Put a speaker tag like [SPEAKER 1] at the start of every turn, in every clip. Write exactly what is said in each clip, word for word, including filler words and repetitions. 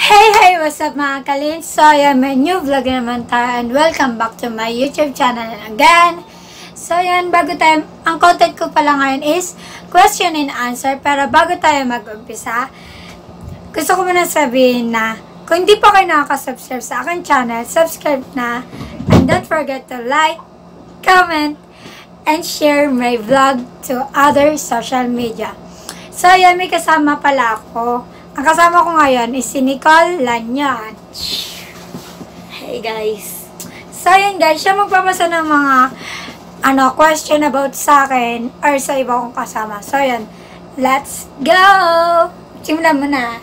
[SPEAKER 1] Hey, hey! What's up mga kalins? So, ayan, may new vlog naman tayo and welcome back to my YouTube channel again. So, ayan, bago tayo, ang content ko pala ngayon is question and answer. Pero bago tayo mag-umpisa, gusto ko muna sabihin na kung hindi pa kayo nakaka-subscribe sa akin channel, subscribe na. And don't forget to like, comment, and share my vlog to other social media. So, ayan, may kasama pala ako. Ang kasama ko ngayon is si Nicole Lanyad.
[SPEAKER 2] Hey guys.
[SPEAKER 1] So, ayan guys, siya magpapasa ng mga ano, question about sa akin or sa iba kong kasama. So, ayan, let's go! Simulan mo na.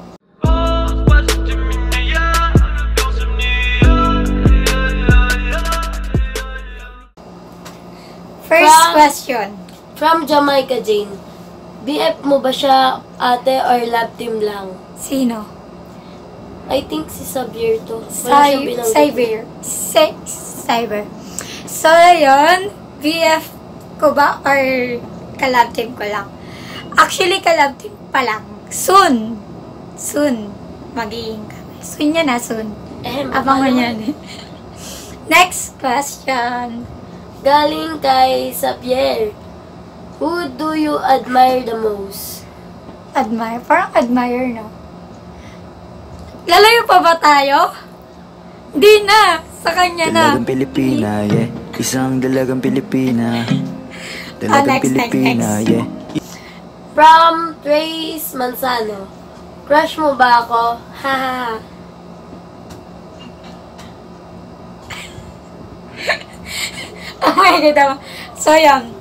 [SPEAKER 1] First
[SPEAKER 2] From,
[SPEAKER 1] question.
[SPEAKER 2] From Jamaica Jane. B F mo ba siya, ate, or love team lang?
[SPEAKER 1] Sino?
[SPEAKER 2] I think si Xavier to. Wala siyang
[SPEAKER 1] Cy-
[SPEAKER 2] binanggit.
[SPEAKER 1] Cyber. Cy- Cyber. So, yun, B F ko ba or kalab team ko lang? Actually, kalab team pa lang. Soon. Soon. Magiging kami. Soon yan na, soon.
[SPEAKER 2] Eh,
[SPEAKER 1] Abangan
[SPEAKER 2] paano?
[SPEAKER 1] yan. Next question.
[SPEAKER 2] Galing kay Xavier. Who do you admire the most?
[SPEAKER 1] Admire. Parang admire, no? Lalayo pa ba tayo? Di na. Sa kanya na.
[SPEAKER 3] Dalagang Pilipina, yeah. Isang dalagang Pilipina.
[SPEAKER 1] Ah,
[SPEAKER 3] Dalagang
[SPEAKER 1] next, next,
[SPEAKER 3] Pilipina,
[SPEAKER 1] next.
[SPEAKER 3] yeah.
[SPEAKER 2] From Trace Manzano. Crush mo ba ako? Hahaha.
[SPEAKER 1] Oh my God. So, yan.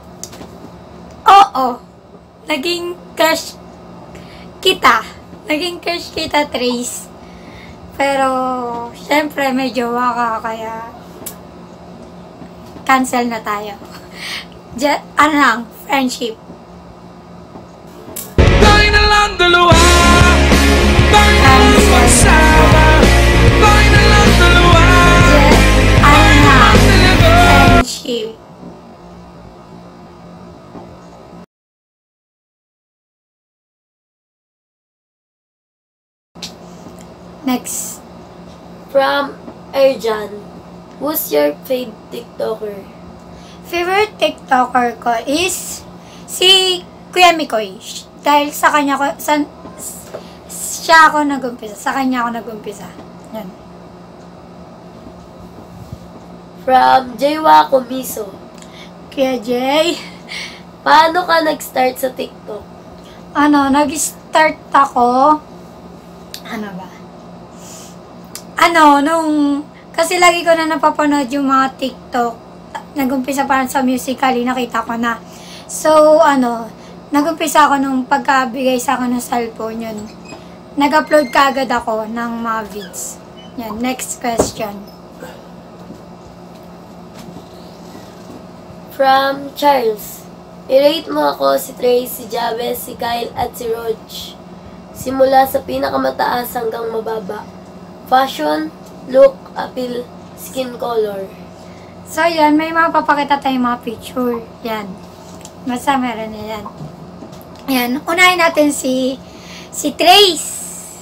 [SPEAKER 1] Oo. Naging crush kita. Naging crush kita, Trace. Pero, syempre, may jowa ka, kaya cancel na tayo. Just, ano lang, friendship.
[SPEAKER 4] Tayo na lang dalawa, tayo na lang magsama, tayo na lang dalawa,
[SPEAKER 1] Just, ano lang,
[SPEAKER 4] talaga.
[SPEAKER 1] friendship. Next.
[SPEAKER 2] From Erjan. Who's your favorite TikToker?
[SPEAKER 1] Favorite TikToker ko is si Kuya Mikoy. Dahil sa kanya ko, sa, siya ako nag-umpisa. Sa kanya ako nag-umpisa. Yan.
[SPEAKER 2] From Jaywa Comiso.
[SPEAKER 1] Kuya Jay,
[SPEAKER 2] Paano ka nag-start sa TikTok?
[SPEAKER 1] ano, nag-start ako, ano ba? Ano, nung, kasi lagi ko na napapanood yung mga TikTok. Nag-umpisa parang sa Musical.ly, nakita ko na. So, ano, nag-umpisa ako nung pagkabigay sa akin ng cellphone yun. Nag-upload kaagad ako ng mga vids. Yan, next question.
[SPEAKER 2] From Charles. I-rate mo ako si Trace, si Jabez, si Kyle, at si Rog. Simula sa pinakamataas hanggang mababa. Fashion, look, appeal, skin color.
[SPEAKER 1] So, yan, may mga papakita tayong mga picture. Yan. Basta meron na yan. Yan, unahin natin si si Trace.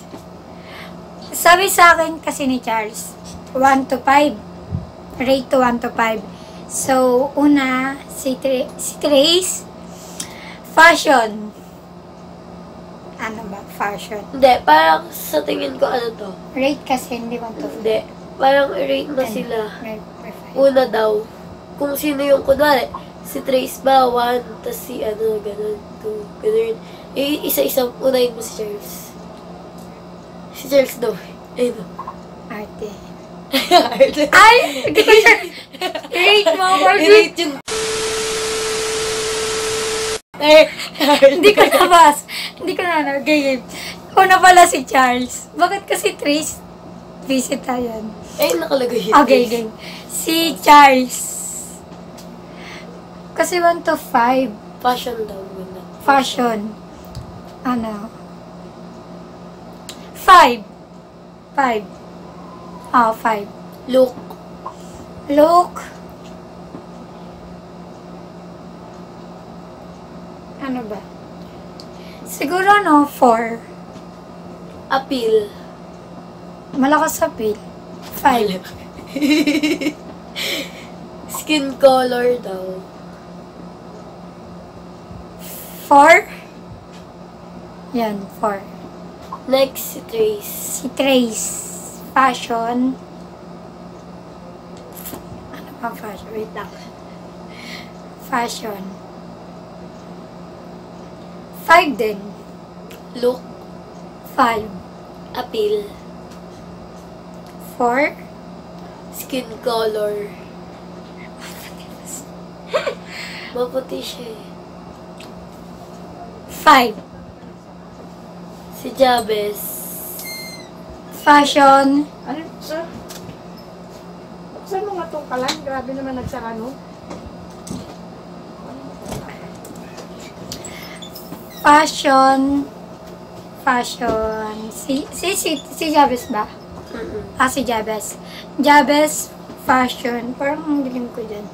[SPEAKER 1] Sabi sa akin kasi ni Charles, one to five. Rate to one to five. So, una, si, Tra- si Trace, fashion. Ano ba? Fashion.
[SPEAKER 2] Hindi, parang sa tingin ko ano to.
[SPEAKER 1] Rate kasi, hindi one to five.
[SPEAKER 2] Hindi. Parang i-rate mo sila.
[SPEAKER 1] Rate for five.
[SPEAKER 2] Una daw. Kung sino yung, kunwari, si Trace ba, one, tas si ano, ganun, two, ganun. I- isa-isa, unahin mo si Charles. Si Charles daw. Ayun.
[SPEAKER 1] Arte. Ay! Hindi ko siya. Rate mo ako.
[SPEAKER 2] I-rate yung...
[SPEAKER 1] Hindi ko nabas. Hindi ko na nag-game. Una pala si Charles. Bakit kasi Trace? Visit tayo yan.
[SPEAKER 2] Ay, nakalagay yun.
[SPEAKER 1] Okay, game. Si Charles. Kasi one to five.
[SPEAKER 2] Fashion daw. Muna.
[SPEAKER 1] Fashion. Ano? Five. Five. Ah, five.
[SPEAKER 2] Look.
[SPEAKER 1] Look. Ano ba? Siguro, no, four.
[SPEAKER 2] Appeal.
[SPEAKER 1] Malakas sa appeal. Five.
[SPEAKER 2] Skin color daw.
[SPEAKER 1] Four. Yan, four.
[SPEAKER 2] Next, si Trace.
[SPEAKER 1] Si Trace. Fashion. Ano pa fashion? Wait lang. Fashion. Five din.
[SPEAKER 2] Look,
[SPEAKER 1] Five.
[SPEAKER 2] appeal,
[SPEAKER 1] Four.
[SPEAKER 2] skin color. Maputi siya eh.
[SPEAKER 1] Five.
[SPEAKER 2] Si Jabez.
[SPEAKER 1] Fashion.
[SPEAKER 5] Ano, sir? Buksan mo nga itong kalan. Grabe naman nagsara, no?
[SPEAKER 1] Fashion. Fashion. Si, si, si, si Jabez ba?
[SPEAKER 2] Mm-mm.
[SPEAKER 1] Ah, si Jabez. Jabez, fashion. Parang ang dilim ko dyan.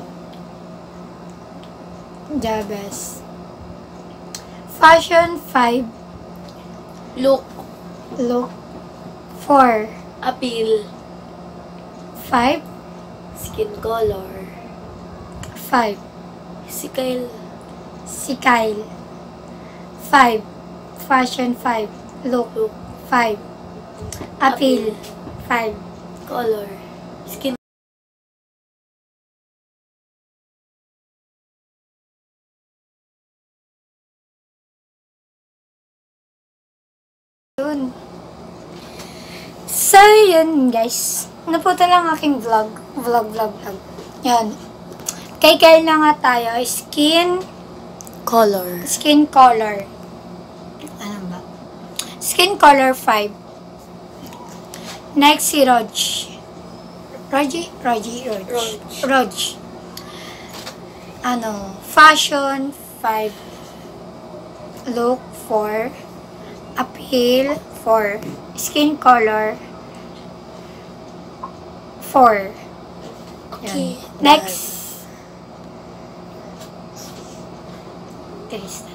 [SPEAKER 1] Jabez. Fashion, five.
[SPEAKER 2] Look,
[SPEAKER 1] Look, four.
[SPEAKER 2] appeal,
[SPEAKER 1] Five.
[SPEAKER 2] skin color.
[SPEAKER 1] Five.
[SPEAKER 2] Si Kyle.
[SPEAKER 1] Si Kyle. Five. Fashion, five. Look,
[SPEAKER 2] Look,
[SPEAKER 1] five. Appeal, five.
[SPEAKER 2] color. Skin.
[SPEAKER 1] Yun. So, yun guys. Napunta lang aking vlog. Vlog, vlog, vlog. Yan. Kay Kyle na nga tayo. Skin,
[SPEAKER 2] Color.
[SPEAKER 1] skin color. Ano ba? Skin color five. Next si Rog. Rogi? Rogi, Rog.
[SPEAKER 2] Rog.
[SPEAKER 1] Rog. Ano? Fashion five. Look four. Appeal four. Skin color four.
[SPEAKER 2] Okay.
[SPEAKER 1] Yan. Next. Tristan.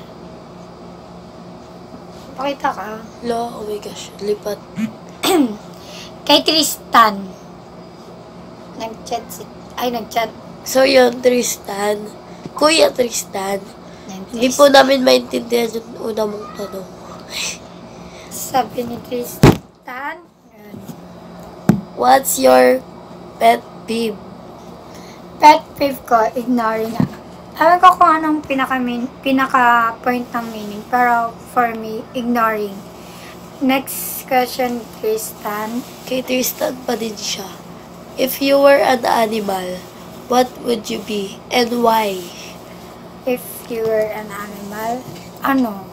[SPEAKER 1] Pakita ka.
[SPEAKER 2] Lo, oh my gosh. Lipat.
[SPEAKER 1] Kay Tristan. Nag-chat si... Ay, nag-chat.
[SPEAKER 2] So yun, Tristan. Kuya Tristan.
[SPEAKER 1] ng
[SPEAKER 2] Hindi
[SPEAKER 1] Tristan.
[SPEAKER 2] po namin maintindihan yung una mong tanong.
[SPEAKER 1] Sabi ni Tristan. Yan.
[SPEAKER 2] What's your pet peeve?
[SPEAKER 1] Pet peeve ko, ignoring na. Alam ko kung anong pinaka, pinaka point ng meaning. Pero for me, ignoring. Next question, Tristan.
[SPEAKER 2] Kay Tristan pa din siya. If you were an animal, what would you be and why?
[SPEAKER 1] If you were an animal, ano?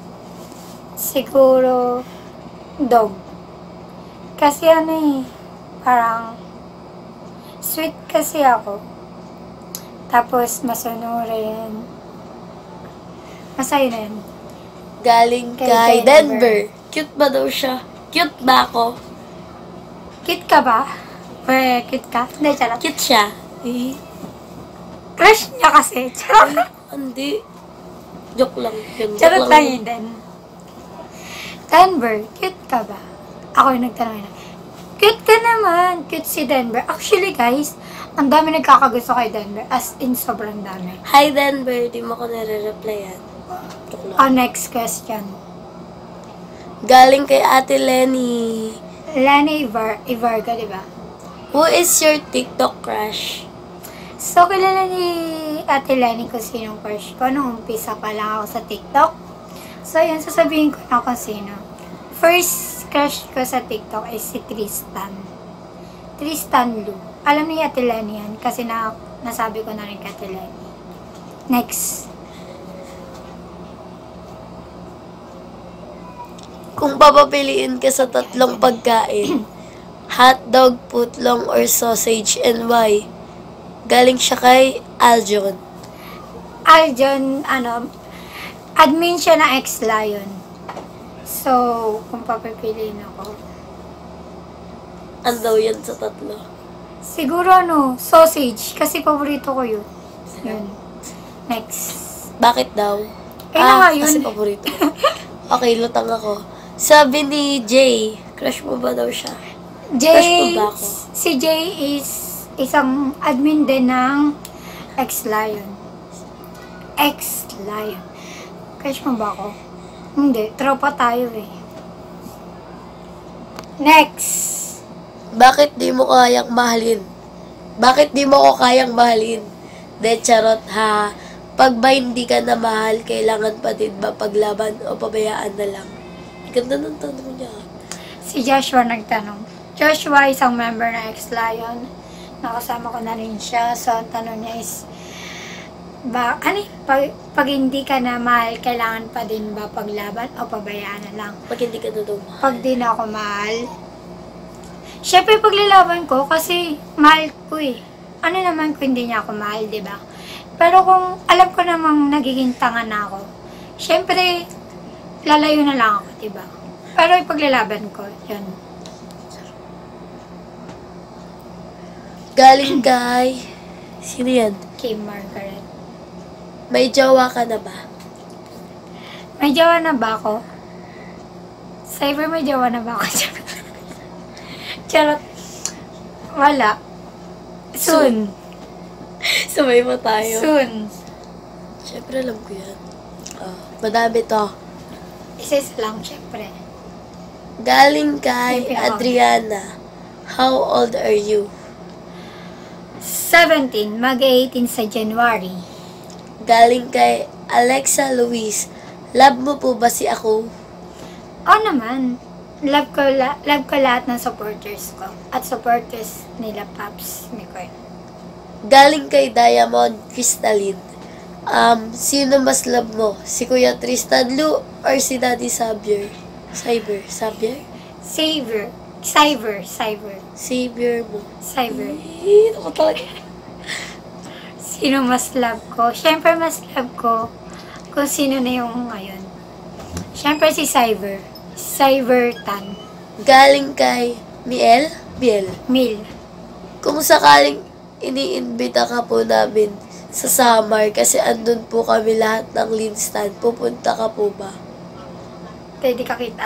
[SPEAKER 1] Siguro, dog. Kasi ano eh, parang, sweet kasi ako. Tapos, masunurin. Masaya na yun.
[SPEAKER 2] Galing
[SPEAKER 1] Kay
[SPEAKER 2] kay
[SPEAKER 1] Denver.
[SPEAKER 2] Denver. Cute ba daw siya? Cute ba ako?
[SPEAKER 1] Cute ka ba? Weh, cute ka? Hindi, charot.
[SPEAKER 2] Cute siya. Eh,
[SPEAKER 1] Crush niya kasi. Charot.
[SPEAKER 2] hindi. Joke lang. Yun, joke
[SPEAKER 1] Charot lang
[SPEAKER 2] yun.
[SPEAKER 1] yun din. Denver, cute ka ba? Ako yung nagtanong na. Cute ka naman. Cute si Denver. Actually, guys, ang dami nagkakagusto kay Denver. As in, sobrang dami.
[SPEAKER 2] Hi Denver, di mo ko nare-replyan. Joke lang.
[SPEAKER 1] Oh, next question.
[SPEAKER 2] Galing kay Ate Lenny.
[SPEAKER 1] Lenny Ivar Ivarga, di ba?
[SPEAKER 2] Who is your TikTok crush?
[SPEAKER 1] So, kilala ni Ate Lenny kung sinong crush ko nung umpisa pa lang ako sa TikTok. So, yun, sasabihin ko na kung sino. First crush ko sa TikTok is si Tristan. Tristan Lu. Alam ni Ate Lenny yan kasi na, nasabi ko na rin kay Ate Lenny. Next.
[SPEAKER 2] Kung papapiliin ka sa tatlong pagkain, hotdog, putlong, or sausage, and why? Galing siya kay Aljon.
[SPEAKER 1] Aljon, ano, admin siya ng X-Lion. So, kung papipiliin ako,
[SPEAKER 2] Ano daw yan sa tatlo?
[SPEAKER 1] siguro ano, sausage. Kasi paborito ko yun. Yun. Next.
[SPEAKER 2] Bakit daw?
[SPEAKER 1] Eh, na nga yun.
[SPEAKER 2] Kasi paborito. Okay, lutang ako. Sabi ni Jay, Crush mo ba daw siya?
[SPEAKER 1] Jay,
[SPEAKER 2] Crush mo ba ako?
[SPEAKER 1] si Jay is isang admin din ng X-Lion. X-Lion. Crush mo ba ako? Hindi, tropa tayo eh. Next!
[SPEAKER 2] Bakit di mo kayang mahalin? Bakit di mo ko kayang mahalin? De, charot ha. Pag ba hindi ka na mahal, kailangan pa din ba paglaban o pabayaan na lang? Ganda ng tanong niya.
[SPEAKER 1] Si Joshua nagtanong. Joshua, isang member ng X-Lion. Nakasama ko na rin siya. So, ang tanong niya is, ba, ano, pag, pag hindi ka na mahal, kailangan pa din ba paglaban o pabayaan na lang?
[SPEAKER 2] Pag hindi ka na daw mahal.
[SPEAKER 1] Pag di na ako mahal, syempre paglalaban ko kasi mahal ko eh. Ano naman kung hindi niya ako mahal, di ba? Pero kung alam ko namang nagiging tanga na ako, syempre, lalayo na lang ako, di ba? Pero ipaglalaban ko, yun.
[SPEAKER 2] Galing kay... Sino yan?
[SPEAKER 1] Kay Margaret.
[SPEAKER 2] May jowa ka na ba?
[SPEAKER 1] May jowa na ba ako? Cyber, may jowa na ba ako? Charot. Wala. Soon.
[SPEAKER 2] Sabay mo tayo.
[SPEAKER 1] Soon.
[SPEAKER 2] Siyempre alam ko yan. Oh, madami to.
[SPEAKER 1] Isa-isa lang, syempre.
[SPEAKER 2] Galing kay
[SPEAKER 1] Siyempre ako.
[SPEAKER 2] Adriana. How old are you?
[SPEAKER 1] seventeen, mag-eighteen sa January.
[SPEAKER 2] Galing kay Alexa Luis. Love mo po ba si ako?
[SPEAKER 1] Oo naman. Love ko, la- love ko lahat ng supporters ko. At supporters nila, Paps Mikoy.
[SPEAKER 2] Galing kay Diamond Crystalline. Um, sino mas love mo? Si Kuya Tristan Lu or si Daddy Xavier? Cyber? Xavier?
[SPEAKER 1] Savior. Cyber. Cyber.
[SPEAKER 2] Xavier mo.
[SPEAKER 1] Cyber.
[SPEAKER 2] Eh, ako talaga.
[SPEAKER 1] Sino mas love ko? Siyempre mas love ko kung sino na yung ngayon. Siyempre si Cyber. Cyber Tan.
[SPEAKER 2] Galing kay Miel? Miel.
[SPEAKER 1] Mil.
[SPEAKER 2] Kung sakaling iniimbita ka po namin sa summer kasi andun po kami lahat ng lean stand, pupunta ka po ba?
[SPEAKER 1] Pwede ka kita.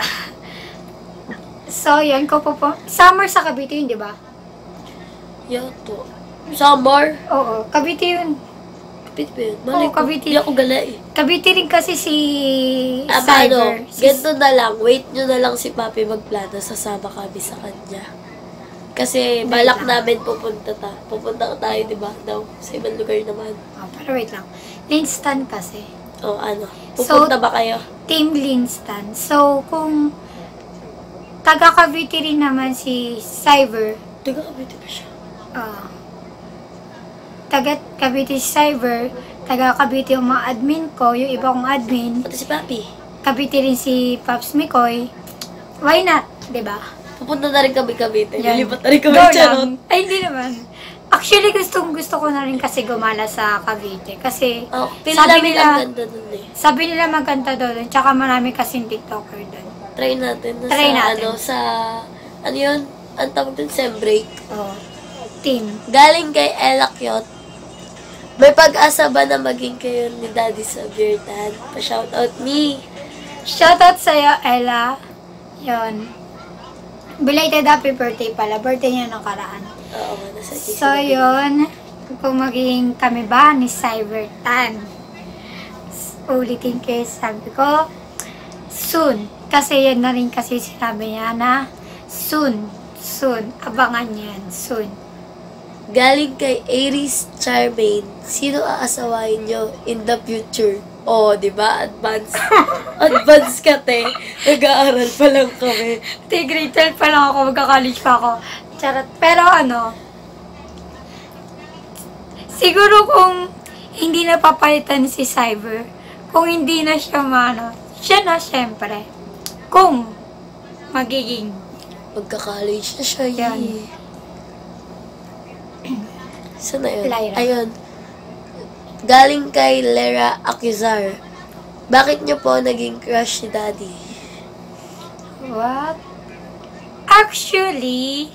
[SPEAKER 1] So, yun ko po po. Summer sa Cavite yun, di ba?
[SPEAKER 2] Yato. Summer?
[SPEAKER 1] Oo, Cavite yun.
[SPEAKER 2] Kapit ba yun? Malay
[SPEAKER 1] Oo,
[SPEAKER 2] ko.
[SPEAKER 1] Cavite.
[SPEAKER 2] Di ako gala eh.
[SPEAKER 1] Cavite rin kasi si
[SPEAKER 2] Ah,
[SPEAKER 1] Cyber.
[SPEAKER 2] ano,
[SPEAKER 1] Si-
[SPEAKER 2] ganito na lang. Wait nyo na lang si Papi magplano. Sasama kami sa kanya. Kasi balak
[SPEAKER 1] lang.
[SPEAKER 2] namin pupunta ta. Pupunta tayo, di ba? Daw, sa ibang lugar naman.
[SPEAKER 1] Oh, pero wait lang. Linstan kasi.
[SPEAKER 2] O ano,
[SPEAKER 1] So-
[SPEAKER 2] pupunta ba kayo?
[SPEAKER 1] Team Linstan. So, kung taga Cavite rin naman si Cyber,
[SPEAKER 2] Taga Cavite ba siya?
[SPEAKER 1] ah, taga Cavite si Cyber, taga Cavite yung mga admin ko, yung iba kong admin,
[SPEAKER 2] Pati si Papi.
[SPEAKER 1] Cavite rin si Paps Mikoy, why not? Diba?
[SPEAKER 2] Pupunta na rin kami Cavite.
[SPEAKER 1] Yan.
[SPEAKER 2] Lilipat na rin kami
[SPEAKER 1] Go
[SPEAKER 2] charot.
[SPEAKER 1] lang. Ay, hindi naman. Actually, gustong gusto ko na rin kasi gumala sa Cavite. Kasi,
[SPEAKER 2] Oh, feel
[SPEAKER 1] sabi
[SPEAKER 2] namin
[SPEAKER 1] nila,
[SPEAKER 2] ang ganda dun eh.
[SPEAKER 1] sabi nila maganda doon, tsaka marami kasing TikToker doon.
[SPEAKER 2] Try natin. Na
[SPEAKER 1] Try
[SPEAKER 2] sa,
[SPEAKER 1] natin.
[SPEAKER 2] Ano, sa, ano yun? Ang tawag dun, sem break.
[SPEAKER 1] Oh, team.
[SPEAKER 2] Galing kay Ella Kyot. May pag-asa ba na maging kayo ni Daddy sa Beertan? Pa-shoutout me.
[SPEAKER 1] Shoutout sa'yo, Ella. Yun. Belated happy birthday pala. Birthday niya nakaraan.
[SPEAKER 2] Oo, nasa G C.
[SPEAKER 1] So, yun. Kung magiging kami ba ni Cybertan. Ulitin kayo, sabi ko, soon. Kasi yan na rin kasi sinabi niya na soon. Soon. Abangan niyan. Soon.
[SPEAKER 2] Galing kay Aries Charmaine. Sino aasawahin nyo in the future? Oh, di ba? Advance. Advance ka, te. Nag-aaral pa lang kami.
[SPEAKER 1] Di, grade twelve pa lang ako. Magka-college pa ako. Charot. Pero ano, siguro kung hindi na papalitan si Cyber, kung hindi na siya mano, siya na syempre. Kung magiging
[SPEAKER 2] Magka-college na siya.
[SPEAKER 1] Yan.
[SPEAKER 2] Yan. Saan na yun?
[SPEAKER 1] Lyra.
[SPEAKER 2] Ayun. Galing kay Lera Akizar. Bakit nyo po naging crush si Daddy?
[SPEAKER 1] What? Actually,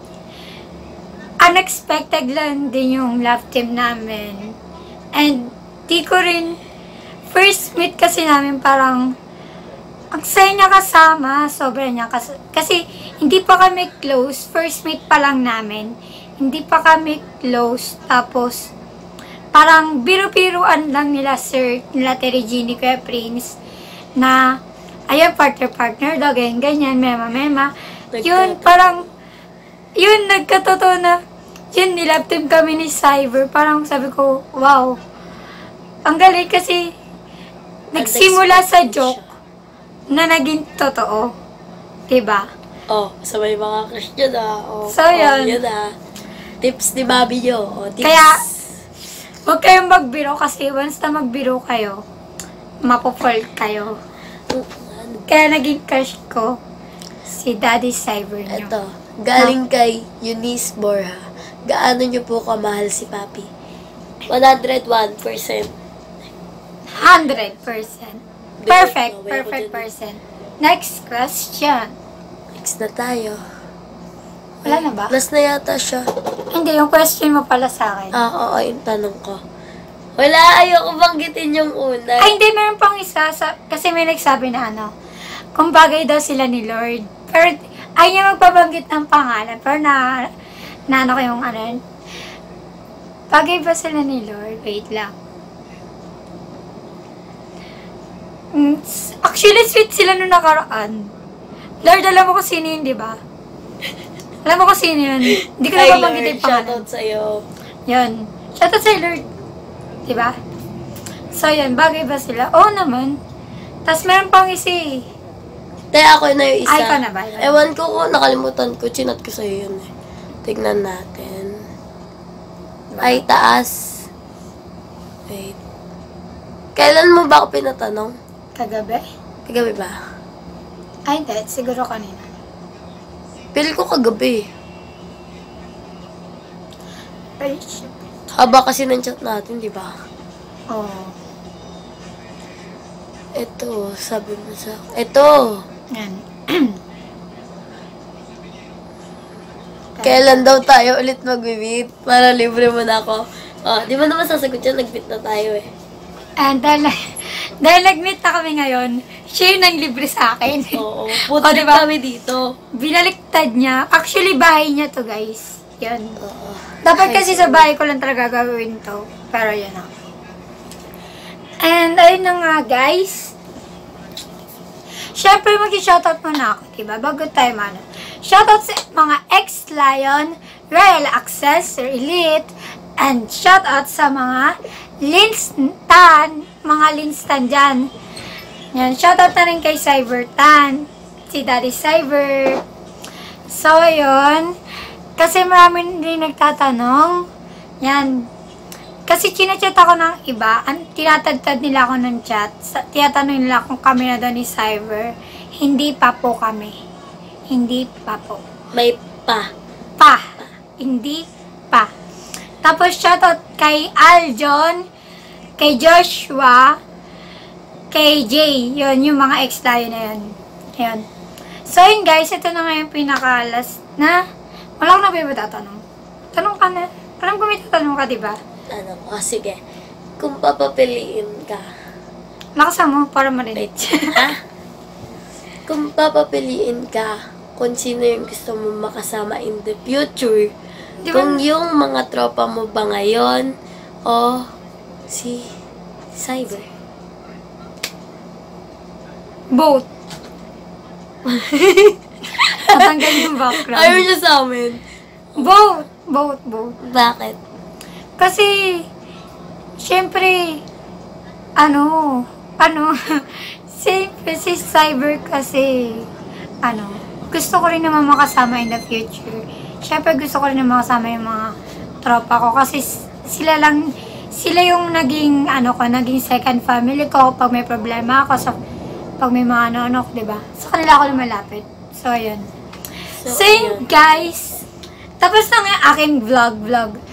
[SPEAKER 1] unexpected lang din yung love team namin. And di ko rin, first meet kasi namin parang ang saya niya kasama, sobra niya kas kasi hindi pa kami close, first meet pa lang namin. Hindi pa kami close, tapos parang biro-biroan lang nila Sir, nila Teregini, Kuya Prince, na ayun, partner-partner daw, ganyan-ganyan, mema-mema. Yun, parang, yun, nagkatotoo na, yun, nilab team kami ni Cyber. Parang sabi ko, wow, ang galing kasi, nagsimula sa joke, na naging totoo. Diba?
[SPEAKER 2] Oh, sa may mga crush nyo na. Oh,
[SPEAKER 1] So, yun.
[SPEAKER 2] Oh, yun na. Tips ni Bobby nyo. Oh, tips.
[SPEAKER 1] Kaya, huwag kayong magbiro kasi once na magbiro kayo, mapopol kayo. Kaya naging crush ko, si Daddy Cyber nyo.
[SPEAKER 2] Ito, galing kay Eunice Borja. Gaano nyo po kamahal si Papi? one hundred one percent.
[SPEAKER 1] one hundred percent. Perfect,
[SPEAKER 2] Hindi, no,
[SPEAKER 1] perfect
[SPEAKER 2] way ako dyan.
[SPEAKER 1] person. Next question.
[SPEAKER 2] Next na tayo.
[SPEAKER 1] Wala na ba?
[SPEAKER 2] Last na yata siya.
[SPEAKER 1] Hindi, yung question mo pala sa akin.
[SPEAKER 2] Ah, oo, yung tanong ko. Wala, ayoko banggitin yung una.
[SPEAKER 1] Ay, hindi, meron pang isa. Sa, kasi may nagsabi na ano, kung bagay daw sila ni Lord. Pero, ay niya magpabanggit ng pangalan. Pero na, na ano ko yung ano, bagay ba sila ni Lord? Wait lang. Mm, Actually, sweet sila nung nakaraan. Lord, alam mo kung sino yun, di ba? Alam mo kung sino yun. Hindi ko na
[SPEAKER 2] Hi,
[SPEAKER 1] babanggit
[SPEAKER 2] Lord.
[SPEAKER 1] yung pangalan.
[SPEAKER 2] Shoutout sa'yo.
[SPEAKER 1] Yun. Shoutout sa'yo, Lord. Diba? So, yun. Bagay ba sila? Oo naman. Tapos, meron pang isa eh.
[SPEAKER 2] Te, ako na yung isa.
[SPEAKER 1] Ay, ikaw na ba? Ikaw na.
[SPEAKER 2] Ewan ko kung nakalimutan ko. Chinat ko sa'yo yun eh. Tignan natin. Ay, taas. Wait. Kailan mo ba ako pinatanong?
[SPEAKER 1] Kagabi?
[SPEAKER 2] Kagabi ba?
[SPEAKER 1] Ay, hindi. Siguro kanina.
[SPEAKER 2] Pili ko kagabi.
[SPEAKER 1] Ay, shit.
[SPEAKER 2] Haba kasi ng chat natin, di ba?
[SPEAKER 1] Oo.
[SPEAKER 2] Ito, sabi mo sa... Ito!
[SPEAKER 1] Yan.
[SPEAKER 2] Kailan daw tayo ulit mag-meet? Para libre mo na ako. Oh, di ba naman sasagot yan? Nag-meet na tayo eh.
[SPEAKER 1] And dahil, dahil nag-meet na kami ngayon, siya yung nang libre sa akin.
[SPEAKER 2] Oo.
[SPEAKER 1] O,
[SPEAKER 2] Puti
[SPEAKER 1] diba?
[SPEAKER 2] kami dito.
[SPEAKER 1] Binaliktad niya. Actually, bahay niya to, guys. Yan.
[SPEAKER 2] Oo.
[SPEAKER 1] Dapat
[SPEAKER 2] Ay,
[SPEAKER 1] kasi sa bahay ko lang talaga gagawin to. Pero yan na. And ayun na nga, guys. Siyempre, mag-shoutout muna ako, diba? Bago tayo mano. Shoutout sa mga ex-Lion, Royal Access, Sir Elite, and shoutout sa mga Linstan, mga Linstan dyan. Yan, shoutout na rin kay Cybertan, si Daddy Cyber. So, yun. Kasi marami din nagtatanong. Yan. Kasi chinachat ako ng iba. An tinatagtad nila ako ng chat. Sa tinatanong nila kung kami na daw ni Cyber. Hindi pa po kami. Hindi pa po.
[SPEAKER 2] May pa.
[SPEAKER 1] Pa. Hindi pa. Tapos shoutout kay Aljon, kay Joshua, kay Jay. Yun, yung mga ex-layo na yun. Yun. So, yun guys. Ito na nga yung pinaka-last na wala akong nabiba tatanong. Tanong ka na. Alam ko may tatanong ka, diba?
[SPEAKER 2] Ano? O, sige. Kung papapiliin ka.
[SPEAKER 1] Lakasan mo para marinig.
[SPEAKER 2] Wait. Ha? Kung papapiliin ka, kung sino yung gusto mo makasama in the future,
[SPEAKER 1] Di ba?
[SPEAKER 2] kung yung mga tropa mo ba ngayon, o si Cyber.
[SPEAKER 1] Both. Tatanggal yung background.
[SPEAKER 2] Ayaw niya sa amin.
[SPEAKER 1] Both. Both, both.
[SPEAKER 2] Bakit?
[SPEAKER 1] Kasi, syempre, ano, ano, siyempre si Cyber kasi, ano, gusto ko rin naman makasama in the future. Syempre, gusto ko rin naman makasama yung mga tropa ko kasi sila lang, sila yung naging, ano ko, naging second family ko pag may problema ako, sa, pag may mga ano-ano ko, diba? Sa kanila ako lumalapit. So, yun.
[SPEAKER 2] So,
[SPEAKER 1] So, yun,
[SPEAKER 2] ayun.
[SPEAKER 1] guys. Tapos na nga aking vlog-vlog.